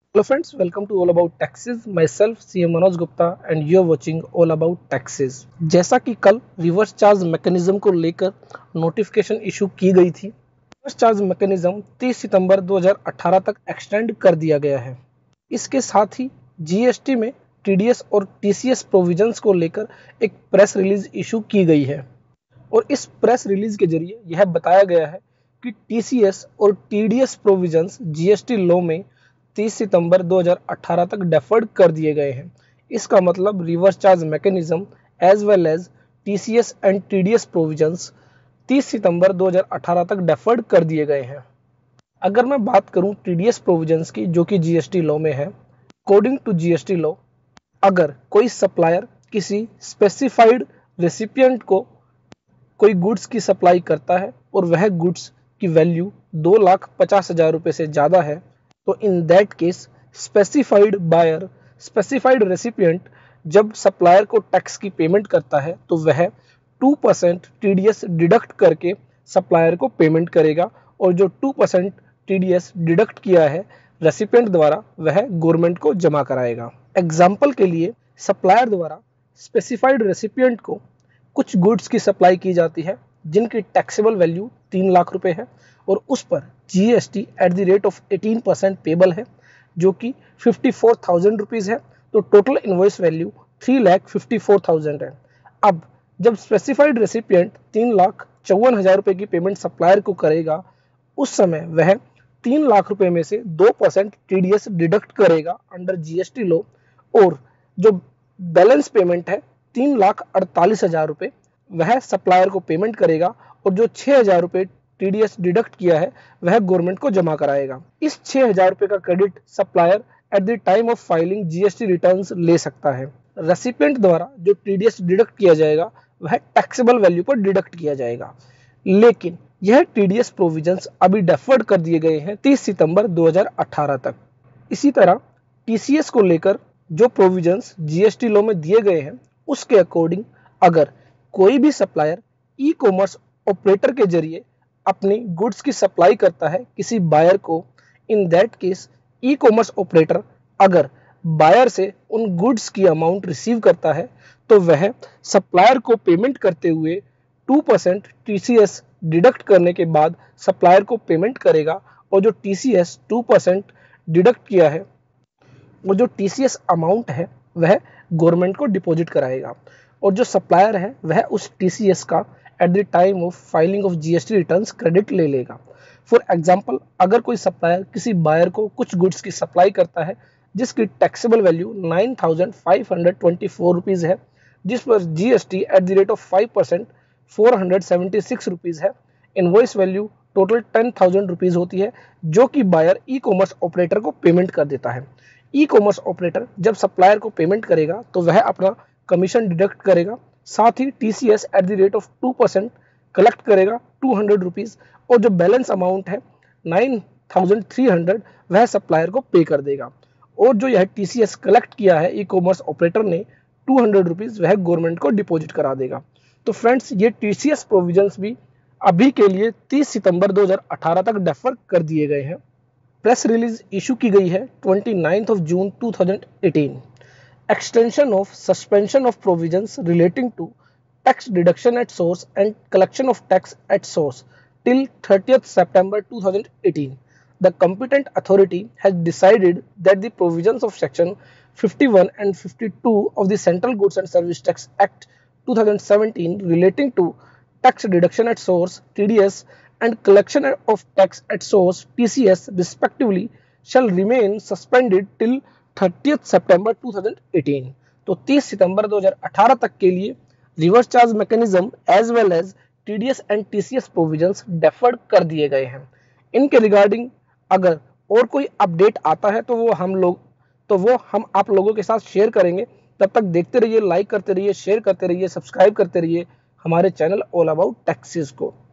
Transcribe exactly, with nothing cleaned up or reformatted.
Hello friends, welcome to All About Taxes. Myself C M Manoj Gupta and you're watching All About Taxes. जैसा कि कल reverse charge mechanism को लेकर notification issue की गई थी, रिवर्स चार्ज मैकेनिज्म तीस सितंबर दो हज़ार अठारह तक एक्सटेंड कर दिया गया है। इसके साथ ही जीएसटी में टीडीएस और टीसीएस प्रोविजंस को लेकर एक प्रेस रिलीज इशू की गई है और इस प्रेस रिलीज के जरिए यह बताया गया है कि टीसीएस और टीडीएस प्रोविजंस जीएसटी लॉ में तीस सितंबर दो हज़ार अठारह तक डेफर्ड कर दिए गए हैं। इसका मतलब reverse charge mechanism as well as TCS and TDS provisions तीस सितंबर दो हज़ार अठारह तक डेफर्ड कर दिए गए हैं। अगर मैं बात करूं टीडीएस प्रोविजंस की, जो कि जीएसटी लॉ में है, अकॉर्डिंग टू जीएसटी लॉ, अगर कोई सप्लायर किसी स्पेसिफाइड रेसिपिएंट को कोई गुड्स की सप्लाई करता है और वह गुड्स की वैल्यू दो लाख पचास हजार रुपये से ज़्यादा है, तो in that case specified buyer specified recipient जब सप्लायर को टैक्स की पेमेंट करता है तो वह टू परसेंट टीडीएस डिडक्ट करके सप्लायर को पेमेंट करेगा और जो टू परसेंट टीडीएस डिडक्ट किया है रेसिपिएंट द्वारा वह गवर्नमेंट को जमा कराएगा। एग्जाम्पल के लिए सप्लायर द्वारा स्पेसिफाइड रेसिपिएंट को कुछ गुड्स की सप्लाई की जाती है जिनकी टैक्सेबल वैल्यू तीन लाख रुपए है और उस पर GST at the rate of eighteen percent payable है, जो कि फिफ्टी फोर थाउजेंड रुपीज़ है। तो total invoice value three lakh fifty four thousand है। अब जब स्पेसिफाइड रेसिपिएंट तीन लाख चौवन हजार रुपये की पेमेंट सप्लायर को करेगा, उस समय वह तीन लाख रुपए में से दो परसेंट टीडीएस डिडक्ट करेगा अंडर जीएसटी लॉ और जो बैलेंस पेमेंट है तीन लाख अड़तालीस हजार रुपये वह सप्लायर को पेमेंट करेगा और जो छः हजार रुपये टीडीएस डिडक्ट किया है वह गवर्नमेंट को जमा कराएगा। इस छः हजार रुपये का credit supplier at the time of filing GST returns ले सकता है। रेसिपिएंट द्वारा जो टीडीएस डिडक्ट किया जाएगा वह टैक्सेबल वैल्यू पर डिडक्ट किया जाएगा, लेकिन यह टीडीएस प्रोविजंस अभी डेफर्ड कर दिए गए हैं तीस सितंबर दो हज़ार अठारह तक। इसी तरह टीसीएस को लेकर जो प्रोविजंस जीएसटी लॉ में दिए गए हैं उसके अकॉर्डिंग अगर कोई भी सप्लायर ई कॉमर्स ऑपरेटर के जरिए अपनी गुड्स की सप्लाई करता है किसी बायर को, in that case e commerce operator अगर बायर से उन गुड्स की अमाउंट रिसीव करता है तो वह सप्लायर को पेमेंट करते हुए टू परसेंट टीसीएस डिडक्ट करने के बाद सप्लायर को पेमेंट करेगा और जो टीसीएस टू परसेंट डिडक्ट किया है और जो टीसीएस अमाउंट है वह गवर्नमेंट को डिपॉजिट कराएगा और जो सप्लायर है वह उस टीसीएस का at the time of filing of GST returns credit ले लेगा। फॉर एग्जांपल, अगर कोई सप्लायर किसी बायर को कुछ गुड्स की सप्लाई करता है जिसकी taxable value nine thousand five hundred twenty four rupees है, जिस पर GST at the rate of five percent four hundred seventy six rupees है, invoice value total ten thousand rupees होती है, जो कि बायर ई कॉमर्स ऑपरेटर को payment कर देता है। ई कॉमर्स ऑपरेटर जब सप्लायर को पेमेंट करेगा तो वह अपना कमीशन डिडक्ट करेगा, साथ ही TCS at the rate of two percent collect करेगा टू हंड्रेड रुपीज़ और जो बैलेंस अमाउंट है नाइन थाउजेंड थ्री हंड्रेड वह सप्लायर को पे कर देगा और जो यह टीसीएस कलेक्ट किया है ई कॉमर्स ऑपरेटर ने टू हंड्रेड रुपीज़ वह गवर्नमेंट को डिपॉजिट करा देगा। तो फ्रेंड्स, ये टीसीएस प्रोविजंस भी अभी के लिए तीस सितंबर दो हज़ार अठारह तक डेफर कर दिए गए हैं। प्रेस रिलीज इशू की गई है twenty ninth of June two thousand eighteen. Extension of suspension of provisions relating to tax deduction at source and collection of tax at source till thirtieth September two thousand eighteen. The competent authority has decided that the provisions of section fifty-one and fifty-two of the Central Goods and Service Tax Act two thousand seventeen relating to tax deduction at source T D S and collection of tax at source T C S respectively shall remain suspended till thirtieth September two thousand eighteen. तो तीस सितंबर दो हज़ार अठारह तक के लिए reverse charge mechanism as well as TDS and TCS provisions deferred कर दिए गए हैं। इनके रिगार्डिंग अगर और कोई अपडेट आता है तो वो हम लोग तो वो हम आप लोगों के साथ शेयर करेंगे। तब तक देखते रहिए, लाइक करते रहिए, शेयर करते रहिए, सब्सक्राइब करते रहिए हमारे चैनल ऑल अबाउट टैक्सेस को।